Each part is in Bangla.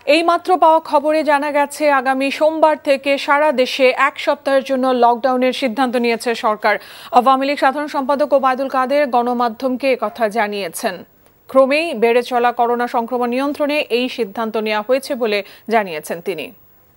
এইমাত্র পাওয়া খবরে জানা গেছে আগামী সোমবার থেকে সারা দেশে এক সপ্তাহের জন্য লকডাউনের সিদ্ধান্ত নিয়েছে সরকার। আওয়ামী লীগ সাধারণ সম্পাদক ওবায়দুল কাদের গণমাধ্যমকে একথা জানিয়েছেন। ক্রমেই বেড়ে চলা করোনা সংক্রমণ নিয়ন্ত্রণে এই সিদ্ধান্ত নেওয়া হয়েছে বলে জানিয়েছেন তিনি।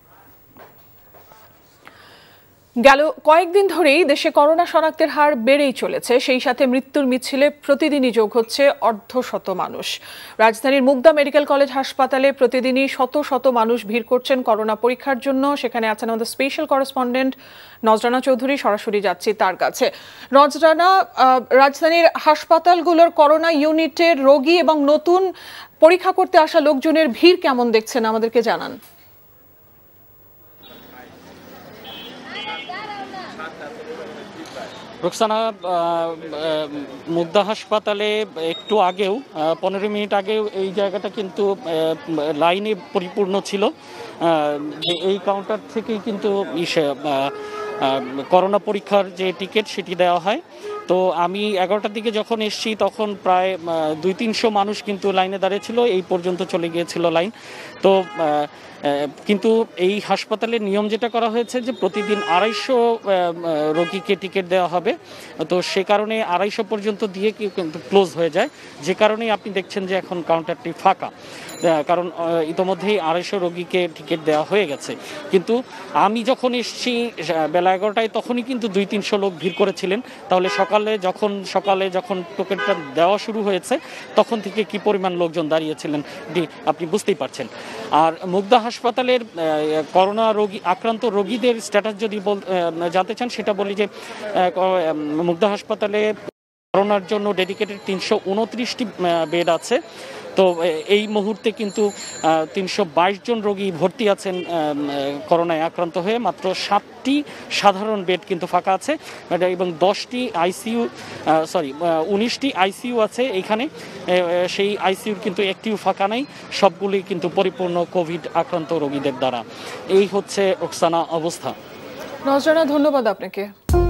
গেল কয়েকদিন ধরেই দেশে করোনা শনাক্তের হার বেড়েই চলেছে, সেই সাথে মৃত্যুর মিছিলে প্রতিদিনই যোগ হচ্ছে অর্ধশত মানুষ। রাজধানীর মুগদা মেডিকেল কলেজ হাসপাতালে প্রতিদিনই শত শত মানুষ ভিড় করছেন করোনা পরীক্ষার জন্য। সেখানে আছেন আমাদের স্পেশাল করেসপন্ডেন্ট নজরানা চৌধুরী, সরাসরি যাচ্ছি তার কাছে। নজরানা, রাজধানীর হাসপাতালগুলোর করোনা ইউনিটের রোগী এবং নতুন পরীক্ষা করতে আসা লোকজনের ভিড় কেমন দেখছেন, আমাদেরকে জানান। রোকসানা, মুগদা হাসপাতালে একটু আগেও 15 মিনিট আগেও এই জায়গাটা কিন্তু লাইনে পরিপূর্ণ ছিল। এই কাউন্টার থেকেই কিন্তু করোনা পরীক্ষার যে টিকিট সেটি দেওয়া হয়। তো আমি 11টার দিকে যখন এসেছি তখন প্রায় 200-300 মানুষ কিন্তু লাইনে দাঁড়িয়েছিল, এই পর্যন্ত চলে গিয়েছিল লাইন। তো কিন্তু এই হাসপাতালের নিয়ম যেটা করা হয়েছে যে প্রতিদিন 250 রোগীকে টিকিট দেওয়া হবে। তো সে কারণে 250 পর্যন্ত দিয়ে কিন্তু ক্লোজ হয়ে যায়, যে কারণে আপনি দেখছেন যে এখন কাউন্টারটি ফাঁকা, কারণ ইতোমধ্যেই 250 রোগীকে টিকিট দেওয়া হয়ে গেছে। কিন্তু আমি যখন এসেছি বেলা 11টায় তখনই কিন্তু 200-300 লোক ভিড় করেছিলেন। তাহলে সকালে যখন টোকেনটা দেওয়া শুরু হয়েছে তখন থেকে কি পরিমাণ লোকজন দাঁড়িয়েছিলেন আপনি বুঝতেই পারছেন। আর মুগদা হাসপাতালের করোনা আক্রান্ত রোগীদের স্ট্যাটাস যদি জানতে চান, সেটা বলি যে মুগদা হাসপাতালে করোনার জন্য ডেডিকেটেড 329টি বেড আছে। তো এই মুহূর্তে কিন্তু 322 জন রোগী ভর্তি আছেন করোনায় আক্রান্ত হয়ে। মাত্র 7টি সাধারণ বেড কিন্তু ফাঁকা আছে এবং 19টি আইসিইউ আছে এইখানে। সেই আইসিইউর কিন্তু একটিও ফাঁকা নাই, সবগুলি কিন্তু পরিপূর্ণ কোভিড আক্রান্ত রোগীদের দ্বারা। এই হচ্ছে রোকসানা অবস্থা। নজরানা, ধন্যবাদ আপনাকে।